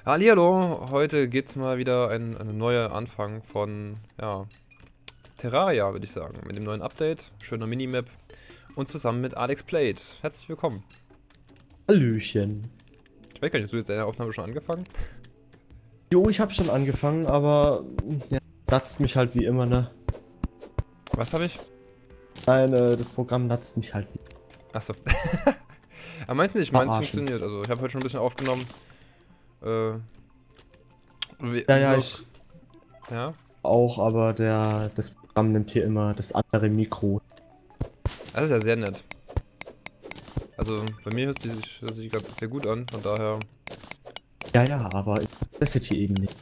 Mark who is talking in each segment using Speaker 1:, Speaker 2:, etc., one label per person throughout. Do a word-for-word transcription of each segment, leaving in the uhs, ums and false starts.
Speaker 1: Hallihallo, heute geht's mal wieder ein, ein neuer Anfang von, ja, Terraria, würde ich sagen. Mit dem neuen Update, schöner Minimap und zusammen mit Alex Played. Herzlich willkommen.
Speaker 2: Hallöchen.
Speaker 1: Ich weiß gar nicht, hast du jetzt deine Aufnahme schon angefangen?
Speaker 2: Jo, ich habe schon angefangen, aber ja, natzt mich halt wie immer, ne?
Speaker 1: Was habe ich?
Speaker 2: Nein, äh, das Programm natzt mich halt wie
Speaker 1: Achso. Aber meinst du nicht, meins
Speaker 2: verarschen.
Speaker 1: funktioniert. Also, ich habe heute schon ein bisschen aufgenommen. Äh, wie,
Speaker 2: Ja, ja,
Speaker 1: wieso?
Speaker 2: ich
Speaker 1: Ja?
Speaker 2: auch, aber der, das Programm nimmt hier immer das andere Mikro.
Speaker 1: Das ist ja sehr nett. Also, bei mir hört sich, hört sich gerade sehr gut an, von daher.
Speaker 2: Ja, ja, aber Audacity eben nicht.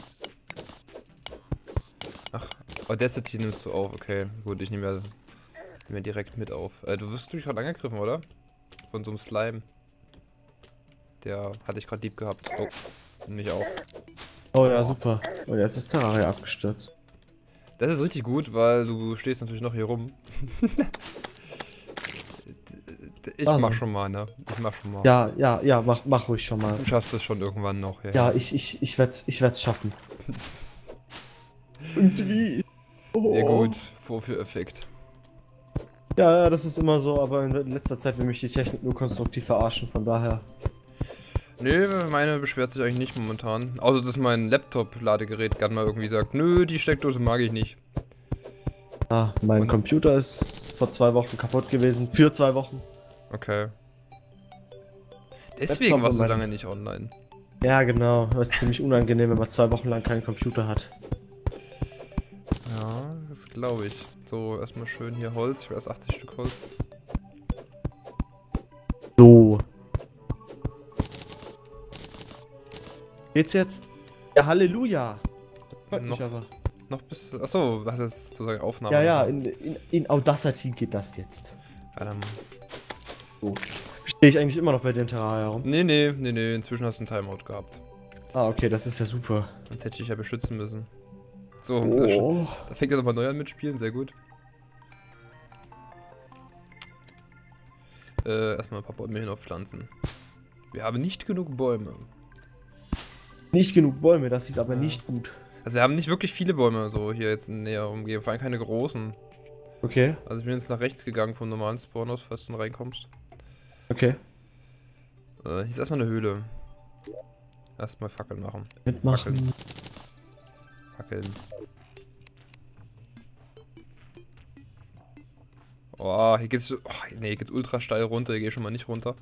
Speaker 1: Ach, Audacity nimmst du auf, okay. Gut, ich nehme ja, nehm ja direkt mit auf. Äh, du wirst durch gerade angegriffen, oder? Von so einem Slime. Der hatte ich gerade lieb gehabt. Oh, mich auch.
Speaker 2: Oh ja, super. Und jetzt ist Terraria abgestürzt.
Speaker 1: Das ist richtig gut, weil du stehst natürlich noch hier rum. Ich
Speaker 2: Also.
Speaker 1: mach schon mal, ne? Ich mach schon mal.
Speaker 2: Ja, ja, ja, mach, mach ruhig schon mal.
Speaker 1: Du schaffst es schon irgendwann noch, ja.
Speaker 2: Ja, ich, ich, ich werd's, ich werd's schaffen. Irgendwie. Oh.
Speaker 1: Sehr gut. Vorführeffekt.
Speaker 2: Ja, ja, das ist immer so, aber in letzter Zeit will mich die Technik nur konstruktiv verarschen, von daher.
Speaker 1: Nö, meine beschwert sich eigentlich nicht momentan. Außer, dass mein Laptop-Ladegerät gerade mal irgendwie sagt, nö, die Steckdose mag ich nicht.
Speaker 2: Ah, mein
Speaker 1: Und-
Speaker 2: Computer ist vor zwei Wochen kaputt gewesen. Für zwei Wochen.
Speaker 1: Okay. Deswegen
Speaker 2: Laptop
Speaker 1: warst du
Speaker 2: und mein-
Speaker 1: lange nicht online.
Speaker 2: Ja, genau. Das ist ziemlich unangenehm, wenn man zwei Wochen lang keinen Computer hat.
Speaker 1: Ja, das glaube ich. So, erstmal schön hier Holz. Ich habe erst achtzig Stück Holz.
Speaker 2: So. Geht's jetzt? Ja, Halleluja. Das freut mich
Speaker 1: Noch-
Speaker 2: aber.
Speaker 1: Noch bis. Achso, du hast jetzt sozusagen Aufnahme.
Speaker 2: Ja, ja, in, in, in Audacity geht das jetzt.
Speaker 1: Ja, dann-
Speaker 2: So. Stehe ich eigentlich immer noch bei dem Terraria rum?
Speaker 1: Nee, nee, nee, nee. Inzwischen hast du einen Timeout gehabt.
Speaker 2: Ah, okay, das ist ja super.
Speaker 1: Sonst hätte ich dich ja beschützen müssen. So, da, sch-
Speaker 2: Oh.
Speaker 1: da fängt er nochmal neu an mit Spielen. Sehr gut. Äh, erstmal ein paar Bäume hin auf Pflanzen. Wir haben nicht genug Bäume.
Speaker 2: Nicht genug Bäume, das ist aber
Speaker 1: Ja.
Speaker 2: nicht gut.
Speaker 1: Also wir haben nicht wirklich viele Bäume so hier jetzt in näher Umgebung. Vor allem keine großen.
Speaker 2: Okay,
Speaker 1: Also ich bin jetzt nach rechts gegangen vom normalen Spawn aus, falls du dann reinkommst.
Speaker 2: okay.
Speaker 1: Äh, hier ist erstmal eine Höhle. Erstmal Fackeln machen.
Speaker 2: Mitmachen.
Speaker 1: Fackeln. Oh, hier geht's. Oh, nee, hier geht's ultra steil runter. Hier geh ich schon mal nicht runter.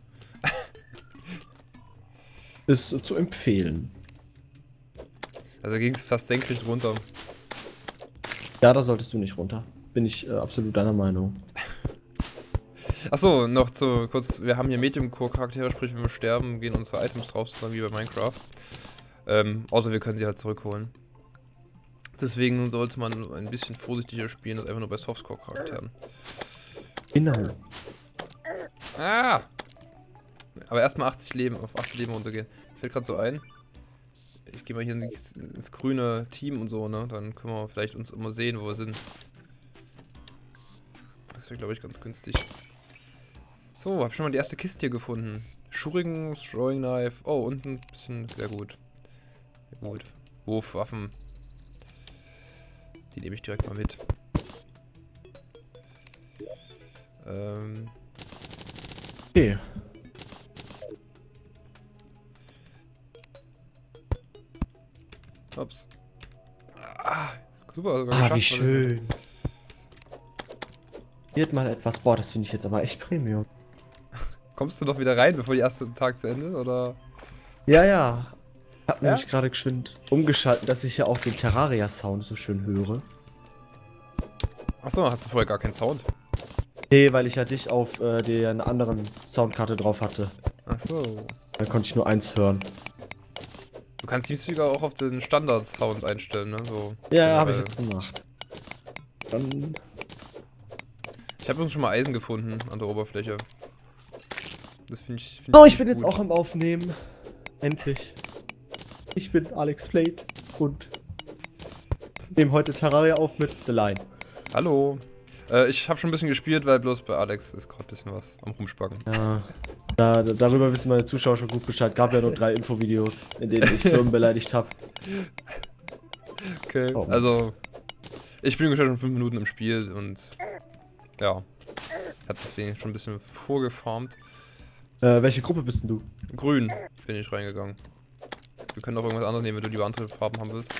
Speaker 2: Ist zu empfehlen.
Speaker 1: Also ging es fast senkrecht runter.
Speaker 2: Ja, da solltest du nicht runter. Bin ich äh, absolut deiner Meinung.
Speaker 1: Achso, noch zu kurz. Wir haben hier Medium-Core-Charaktere, sprich, wenn wir sterben, gehen unsere Items drauf, sozusagen wie bei Minecraft. Ähm, außer wir können sie halt zurückholen. Deswegen sollte man ein bisschen vorsichtiger spielen, als einfach nur bei Softcore-Charakteren.
Speaker 2: Genau.
Speaker 1: Ah! Aber erstmal achtzig Leben, auf achtzig Leben runtergehen. Fällt gerade so ein. Ich gehe mal hier ins, ins grüne Team und so, ne? Dann können wir vielleicht uns immer sehen, wo wir sind. Das wäre, glaube ich, ganz günstig. So, hab schon mal die erste Kiste hier gefunden. Shuriken, Throwing Knife. Oh, und ein bisschen. Sehr gut. Sehr gut. Wurfwaffen. Die nehme ich direkt mal mit. Ähm.
Speaker 2: Okay.
Speaker 1: Ups. Ah, super, sogar
Speaker 2: Ah,
Speaker 1: geschafft,
Speaker 2: wie
Speaker 1: was ich-
Speaker 2: schön. Wird mal etwas. Boah, das finde ich jetzt aber echt Premium.
Speaker 1: Kommst du noch wieder rein, bevor der erste Tag zu Ende ist, oder?
Speaker 2: Ja, ja. Ich hab
Speaker 1: Ja?
Speaker 2: nämlich gerade geschwind umgeschaltet, dass ich ja auch den Terraria-Sound so schön höre.
Speaker 1: Achso, hast du vorher gar keinen Sound?
Speaker 2: Nee, weil ich ja dich auf äh, der einer anderen Soundkarte drauf hatte.
Speaker 1: Achso.
Speaker 2: Dann konnte ich nur eins hören.
Speaker 1: Du kannst Teamspeaker auch auf den Standard-Sound einstellen, ne? So,
Speaker 2: Ja, ja, habe ich
Speaker 1: generell.
Speaker 2: jetzt gemacht. Dann.
Speaker 1: Ich habe uns schon mal Eisen gefunden an der Oberfläche. Das finde ich. Find
Speaker 2: Oh, ich bin
Speaker 1: gut.
Speaker 2: jetzt auch am Aufnehmen. Endlich. Ich bin Alex Plate und nehme heute Terraria auf mit The Line.
Speaker 1: Hallo. Äh, ich habe schon ein bisschen gespielt, weil bloß bei Alex ist gerade ein bisschen was am Rumspacken.
Speaker 2: Ja. Da, darüber wissen meine Zuschauer schon gut Bescheid. Gab ja nur drei Infovideos, in denen ich Firmen beleidigt habe.
Speaker 1: Okay,
Speaker 2: Oh.
Speaker 1: also ich bin schon fünf Minuten im Spiel und ja, hab deswegen schon ein bisschen vorgefarmt.
Speaker 2: Äh, welche Gruppe bist denn du?
Speaker 1: Grün bin ich reingegangen. Wir können auch irgendwas anderes nehmen, wenn du lieber andere Farben haben willst.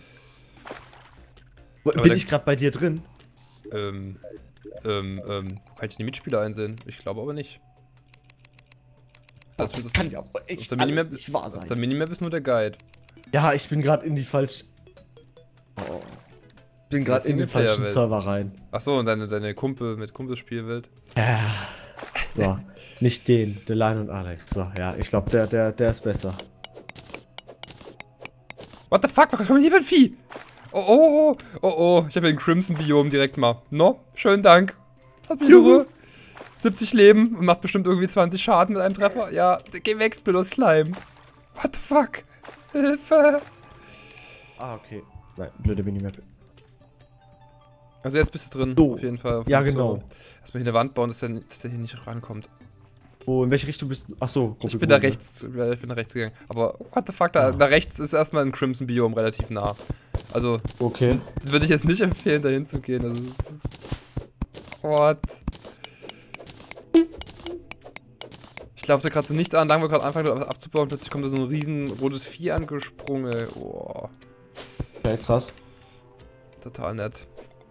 Speaker 2: Wo-
Speaker 1: Aber
Speaker 2: Bin
Speaker 1: der-
Speaker 2: ich gerade bei dir drin?
Speaker 1: Ähm, ähm, ähm, kann ich die Mitspieler einsehen? Ich glaube aber nicht. Das, das,
Speaker 2: Kann ja
Speaker 1: auf
Speaker 2: echt
Speaker 1: der Minimap
Speaker 2: alles
Speaker 1: ist,
Speaker 2: nicht wahr
Speaker 1: auf
Speaker 2: sein.
Speaker 1: der Minimap ist nur der Guide.
Speaker 2: Ja, ich bin gerade in die falsch... Oh. Ich bin
Speaker 1: du
Speaker 2: gerade
Speaker 1: der
Speaker 2: in den falschen
Speaker 1: Singleplayer-Welt?
Speaker 2: Server rein.
Speaker 1: Achso, und deine, deine Kumpel mit Kumpelspielwelt.
Speaker 2: Ja. So, nicht den, The Line und Alex. So, ja, ich glaube, der, der, der ist besser.
Speaker 1: What the fuck, was kommt hier für ein Vieh? Oh, oh, oh, oh, oh, ich habe hier ein Crimson-Biom direkt mal. No, schönen Dank. Lass mich in
Speaker 2: Juhu.
Speaker 1: Ruhe. siebzig Leben und macht bestimmt irgendwie zwanzig Schaden mit einem Treffer. Ja, geh weg, blöder Slime. What the fuck? Hilfe.
Speaker 2: Ah, okay. Nein, blöde Minimap.
Speaker 1: Also jetzt bist du drin,
Speaker 2: So.
Speaker 1: auf jeden Fall. Auf
Speaker 2: Ja,
Speaker 1: dem
Speaker 2: genau.
Speaker 1: Server. Erstmal hier eine Wand bauen, dass der, dass der hier nicht rankommt.
Speaker 2: Wo, in welche Richtung bist du? Achso, Gruppe
Speaker 1: Ich bin da
Speaker 2: Grün, ne?
Speaker 1: rechts, äh, ich bin da rechts gegangen. Aber what the fuck, da,
Speaker 2: Ah.
Speaker 1: da rechts ist erstmal ein Crimson-Biom relativ nah. Also,
Speaker 2: Okay.
Speaker 1: würde ich jetzt nicht empfehlen, da hinzugehen. Also, es ist... What? Ich glaube, da gerade so nichts an, lang wir gerade anfangen abzubauen, plötzlich kommt da so ein riesen rotes Vieh angesprungen, ey. Oh,
Speaker 2: Okay, krass.
Speaker 1: total nett.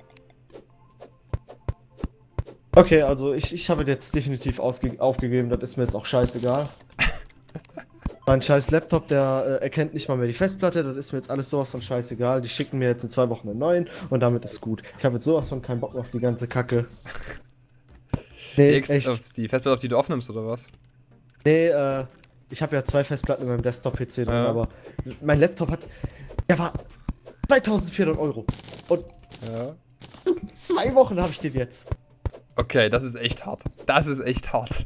Speaker 2: Okay, also ich, ich habe jetzt definitiv ausge aufgegeben, das ist mir jetzt auch scheißegal. Mein scheiß Laptop, der äh, erkennt nicht mal mehr die Festplatte, das ist mir jetzt alles sowas von scheißegal. Die schicken mir jetzt in zwei Wochen einen neuen und damit ist gut. Ich habe jetzt sowas von keinen Bock mehr auf die ganze Kacke.
Speaker 1: Die,
Speaker 2: Nee,
Speaker 1: Ex
Speaker 2: echt.
Speaker 1: auf die Festplatte, auf die du aufnimmst, oder was?
Speaker 2: Nee, äh, ich habe ja zwei Festplatten in meinem Desktop-P C drin,
Speaker 1: Ja.
Speaker 2: aber mein Laptop hat, der war zweitausendvierhundert Euro. Und
Speaker 1: Ja.
Speaker 2: zwei Wochen habe ich den jetzt.
Speaker 1: Okay, das ist echt hart. Das ist echt hart.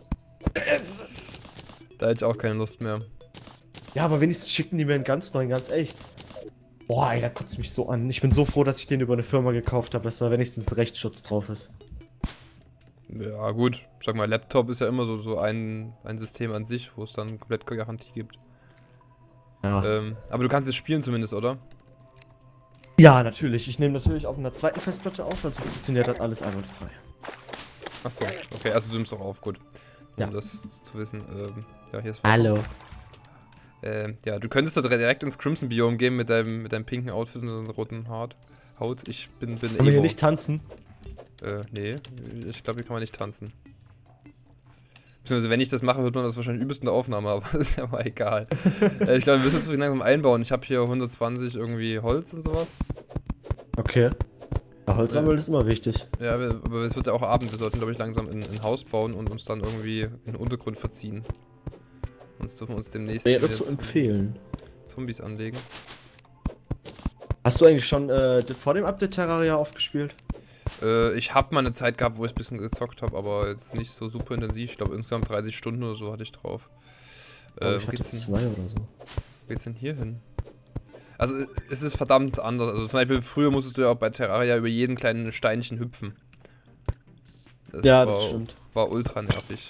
Speaker 1: Da hätte ich auch keine Lust mehr.
Speaker 2: Ja, aber wenigstens schicken die mir einen ganz neuen, ganz echt. Boah, ey, da kotzt mich so an. Ich bin so froh, dass ich den über eine Firma gekauft habe, dass da wenigstens Rechtsschutz drauf ist.
Speaker 1: Ja, gut. Ich sag mal, Laptop ist ja immer so, so ein, ein System an sich, wo es dann komplett Garantie gibt.
Speaker 2: Ja.
Speaker 1: Ähm, aber du kannst es spielen zumindest, oder?
Speaker 2: Ja, natürlich. Ich nehme natürlich auf einer zweiten Festplatte auf, also funktioniert das alles einwandfrei.
Speaker 1: Achso, okay, also du nimmst auch auf, gut. Um
Speaker 2: Ja.
Speaker 1: das zu wissen. Ähm, ja, hier ist Wasser.
Speaker 2: Hallo.
Speaker 1: Ähm, ja, du könntest da direkt ins Crimson-Biom gehen mit deinem, mit deinem pinken Outfit und der roten Haut. Haut. Ich bin, bin
Speaker 2: Können wir hier
Speaker 1: Emo.
Speaker 2: nicht tanzen?
Speaker 1: Äh, nee. Ich glaube, hier kann man nicht tanzen. Beziehungsweise, wenn ich das mache, hört man das wahrscheinlich übelst in der Aufnahme, aber das ist ja mal egal. äh, ich glaube, wir müssen es langsam einbauen. Ich habe hier hundertzwanzig irgendwie Holz und sowas.
Speaker 2: Okay. Ja, Holzsammeln ist immer wichtig.
Speaker 1: Ja, wir, aber es wird ja auch Abend. Wir sollten, glaube ich, langsam ein, ein Haus bauen und uns dann irgendwie in den Untergrund verziehen. Sonst dürfen wir uns demnächst
Speaker 2: Wäre
Speaker 1: wieder
Speaker 2: zu
Speaker 1: Zom-
Speaker 2: empfehlen.
Speaker 1: Zombies anlegen.
Speaker 2: Hast du eigentlich schon äh, vor dem Update Terraria aufgespielt?
Speaker 1: Äh, ich habe mal eine Zeit gehabt, wo ich ein bisschen gezockt habe, aber jetzt nicht so super intensiv. Ich glaube, insgesamt dreißig Stunden oder so hatte ich drauf.
Speaker 2: Oh,
Speaker 1: Äh,
Speaker 2: ich
Speaker 1: wo
Speaker 2: hatte
Speaker 1: geht's denn,
Speaker 2: zwei oder so.
Speaker 1: wo geht's denn hier hin? Also, es ist verdammt anders. Also, zum Beispiel, früher musstest du ja auch bei Terraria über jeden kleinen Steinchen hüpfen. Das
Speaker 2: Ja,
Speaker 1: war,
Speaker 2: das stimmt.
Speaker 1: war ultra nervig.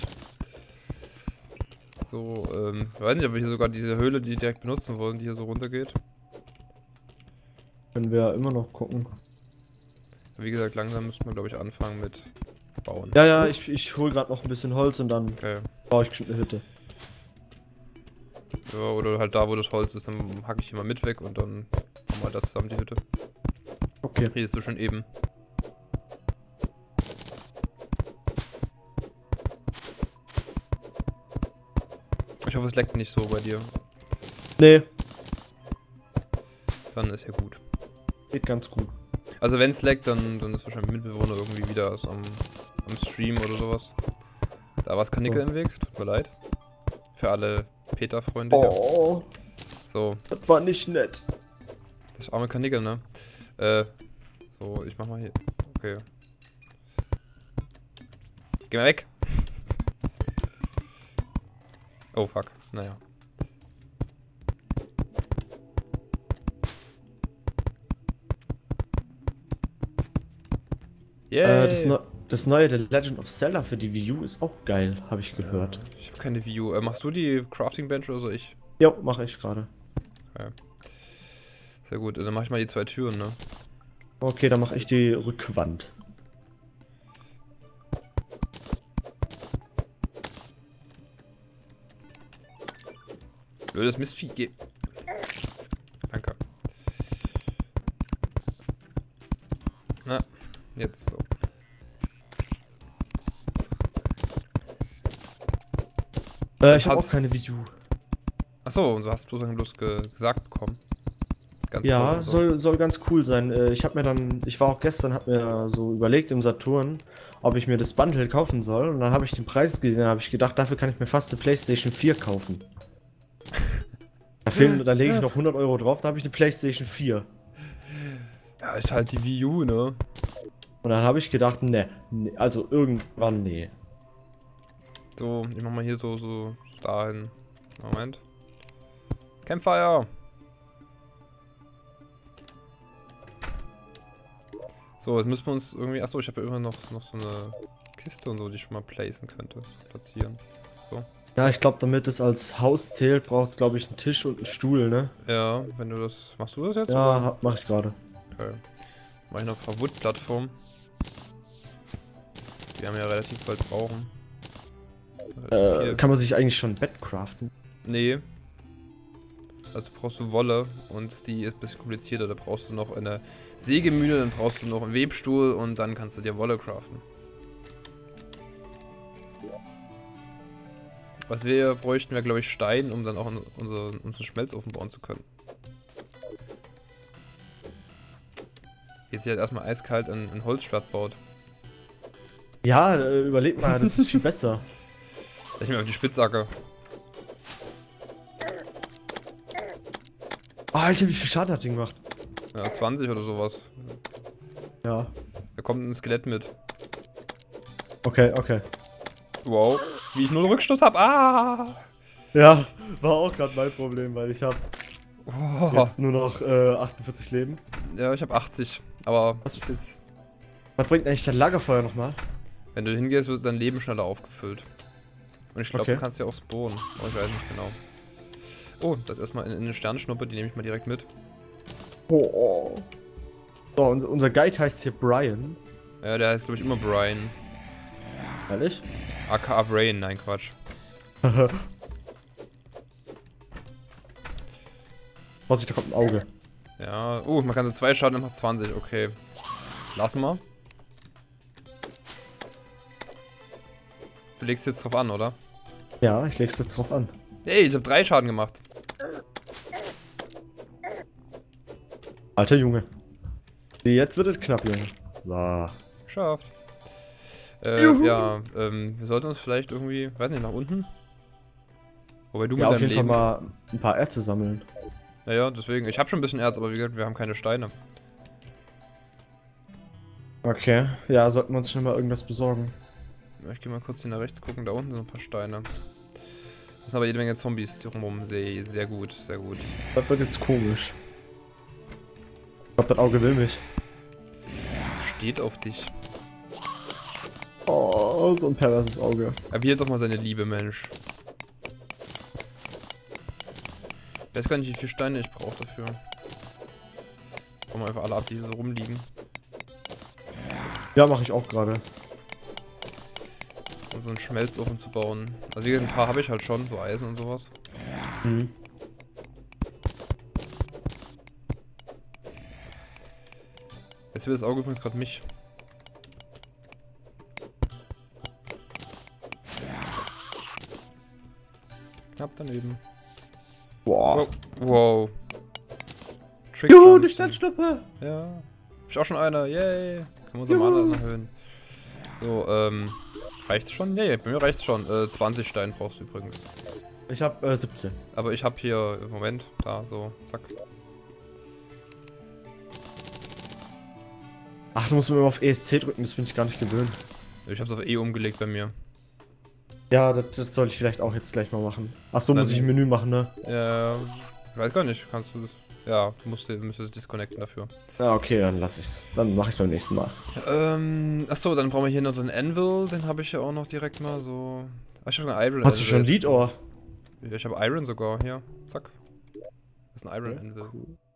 Speaker 1: So, ähm, ich weiß nicht, ob wir hier sogar diese Höhle, die direkt benutzen wollen, die hier so runtergeht.
Speaker 2: Können wir immer noch gucken.
Speaker 1: Wie gesagt, langsam müssten wir, glaube ich, anfangen mit bauen.
Speaker 2: Ja, ja, ich, ich hole gerade noch ein bisschen Holz und dann
Speaker 1: Okay.
Speaker 2: baue ich bestimmt eine Hütte.
Speaker 1: Ja, oder halt da, wo das Holz ist, dann hacke ich hier mal mit weg und dann machen wir da zusammen die Hütte.
Speaker 2: Okay.
Speaker 1: Hier ist so schön eben. Ich hoffe, es leckt nicht so bei dir.
Speaker 2: Nee,
Speaker 1: Dann ist ja gut.
Speaker 2: geht ganz gut.
Speaker 1: Also wenn es leckt, dann, dann ist wahrscheinlich Mitbewohner irgendwie wieder so am, am Stream oder sowas. Da war es Kanickel
Speaker 2: Oh.
Speaker 1: im Weg, tut mir leid. Für alle Peter-Freunde hier.
Speaker 2: Oh,
Speaker 1: So,
Speaker 2: das war nicht nett.
Speaker 1: das arme Kanickel, ne? Äh, so, ich mach mal hier. Okay. Geh mal weg. Oh fuck, naja.
Speaker 2: Äh, das,
Speaker 1: Yay!
Speaker 2: Neu Das neue The Legend of Zelda für die Wii U ist auch geil, habe ich gehört.
Speaker 1: Ich habe keine Wii U. Äh, machst du die Crafting Bench oder so? Ich?
Speaker 2: Jo, mache ich gerade.
Speaker 1: Okay. Sehr gut. Dann mache ich mal die zwei Türen, ne?
Speaker 2: Okay, dann mache ich die Rückwand.
Speaker 1: Blödes Mistvieh. Geh. Danke. Na, jetzt so.
Speaker 2: Äh, ich habe
Speaker 1: Hast-
Speaker 2: auch keine Wii U.
Speaker 1: Achso, und du hast bloß, bloß ge gesagt bekommen. Ganz toll
Speaker 2: Ja,
Speaker 1: und so.
Speaker 2: soll, soll ganz cool sein. Äh, Ich habe mir dann, ich war auch gestern, habe mir so überlegt im Saturn, ob ich mir das Bundle kaufen soll. Und dann habe ich den Preis gesehen, habe ich gedacht, dafür kann ich mir fast eine PlayStation vier kaufen. Da fehlen, da lege ich noch hundert Euro drauf, da habe ich eine PlayStation vier.
Speaker 1: Ja, ist halt die Wii U, ne?
Speaker 2: Und dann habe ich gedacht, ne, nee, also irgendwann nee.
Speaker 1: So, ich mach mal hier so, so dahin. Moment. Campfire! So, jetzt müssen wir uns irgendwie. Achso, ich habe ja immer noch, noch so eine Kiste und so, die ich schon mal placen könnte. Platzieren. So.
Speaker 2: Ja, ich glaube, damit es als Haus zählt, braucht es, glaube ich, einen Tisch und einen Stuhl, ne?
Speaker 1: Ja, wenn du das. Machst du das jetzt?
Speaker 2: Ja,
Speaker 1: oder?
Speaker 2: hab- mach ich gerade.
Speaker 1: Okay. Mach ich noch ein paar Wood-Plattformen. Die werden wir ja relativ bald brauchen. Relativ
Speaker 2: Äh,
Speaker 1: viel.
Speaker 2: kann man sich eigentlich schon ein Bett craften?
Speaker 1: Nee. Also brauchst du Wolle und die ist ein bisschen komplizierter. Da brauchst du noch eine Sägemühle, dann brauchst du noch einen Webstuhl und dann kannst du dir Wolle craften. Was wir bräuchten, wäre glaube ich Stein, um dann auch unseren, unseren Schmelzofen bauen zu können. Jetzt halt erstmal eiskalt ein, ein Holzschwert baut.
Speaker 2: Ja, äh, überleg mal, das ist viel besser.
Speaker 1: Ich nehme auf die Spitzhacke.
Speaker 2: Oh, Alter, wie viel Schaden hat die gemacht?
Speaker 1: Ja, zwanzig oder sowas.
Speaker 2: Ja.
Speaker 1: Da kommt ein Skelett mit.
Speaker 2: Okay, okay.
Speaker 1: Wow. Wie ich nur einen Rückstoß habe. Ah!
Speaker 2: Ja, war auch gerade mein Problem, weil ich habe
Speaker 1: Oh.
Speaker 2: jetzt nur noch äh, achtundvierzig Leben.
Speaker 1: Ja, ich habe achtzig. Aber
Speaker 2: Was?
Speaker 1: ist jetzt,
Speaker 2: Was bringt eigentlich dein Lagerfeuer nochmal?
Speaker 1: wenn du hingehst, wird dein Leben schneller aufgefüllt. Und ich glaube,
Speaker 2: Okay.
Speaker 1: du kannst ja auch spawnen. Aber ich weiß nicht genau. Oh, das ist erstmal in, in eine Sternschnuppe, die nehme ich mal direkt mit.
Speaker 2: Oh, oh. So, unser, unser Guide heißt hier Brian.
Speaker 1: Ja, der heißt, glaube ich, immer Brian.
Speaker 2: Ehrlich?
Speaker 1: A K A Brain, nein, Quatsch.
Speaker 2: Vorsicht, da kommt ein Auge.
Speaker 1: Ja, oh, man kann so zwei Schaden und macht zwanzig, okay. Lassen wir. Du legst jetzt drauf an, oder?
Speaker 2: Ja, ich leg's jetzt drauf an.
Speaker 1: Ey, ich habe drei Schaden gemacht.
Speaker 2: Alter Junge. Jetzt wird es knapp, Junge. So.
Speaker 1: Geschafft. Äh,
Speaker 2: Juhu.
Speaker 1: ja, ähm, wir sollten uns vielleicht irgendwie, weiß nicht, nach unten? Wobei du mit
Speaker 2: Ja, auf
Speaker 1: deinem
Speaker 2: jeden Fall
Speaker 1: Leben...
Speaker 2: mal ein paar Erze sammeln.
Speaker 1: Ja, ja, deswegen. Ich habe schon ein bisschen Erz, aber wie gesagt, wir haben keine Steine.
Speaker 2: Okay. Ja, sollten wir uns schnell mal irgendwas besorgen.
Speaker 1: Ja, ich gehe mal kurz hier nach rechts gucken, da unten sind ein paar Steine. Das sind aber jede Menge Zombies hier rumrum. Sehr, sehr gut, sehr gut.
Speaker 2: Das wird jetzt komisch. Ich glaube, das Auge will mich.
Speaker 1: Steht auf dich.
Speaker 2: Oh, so ein perverses Auge.
Speaker 1: Erwidert doch mal seine Liebe, Mensch. Ich weiß gar nicht, wie viele Steine ich brauche dafür. Kommen wir einfach alle ab, die hier so rumliegen.
Speaker 2: Ja, mache ich auch gerade.
Speaker 1: Um so einen Schmelzofen zu bauen. Also wie gesagt, ein paar habe ich halt schon, so Eisen und sowas.
Speaker 2: Mhm.
Speaker 1: Jetzt will das Auge übrigens gerade mich. Knapp daneben.
Speaker 2: Boah.
Speaker 1: Wow. wow. Trick
Speaker 2: Juhu,
Speaker 1: Johnson.
Speaker 2: eine Sternschnuppe!
Speaker 1: Ja. Hab ich auch schon eine. Yay. Können wir unser
Speaker 2: Juhu.
Speaker 1: Mana erhöhen. So, ähm. Reicht's schon? Ja, ja, bei mir reicht's schon. Äh, zwanzig Steine brauchst du übrigens.
Speaker 2: Ich hab äh, siebzehn.
Speaker 1: Aber ich hab hier, Moment, da, so, zack.
Speaker 2: Ach, du musst mir immer auf E S C drücken, das bin ich gar nicht gewöhnt.
Speaker 1: Ich hab's auf E umgelegt bei mir.
Speaker 2: Ja, das, das soll ich vielleicht auch jetzt gleich mal machen. Ach so,
Speaker 1: Dann-
Speaker 2: muss ich ein Menü machen, ne?
Speaker 1: Äh, ich weiß gar nicht, kannst du das? Ja, du musst, müsstest disconnecten dafür.
Speaker 2: Ja, okay, dann lass ich's. Dann mach ich's beim nächsten Mal.
Speaker 1: Ähm, achso, dann brauchen wir hier noch so einen Anvil, den habe ich ja auch noch direkt mal so. Ach, ich habe einen Iron
Speaker 2: Hast du schon
Speaker 1: Anvil.
Speaker 2: Lead Ohr?
Speaker 1: Ja, ich habe Iron sogar, hier. Zack. Das ist ein Iron
Speaker 2: Okay,
Speaker 1: Anvil.
Speaker 2: cool.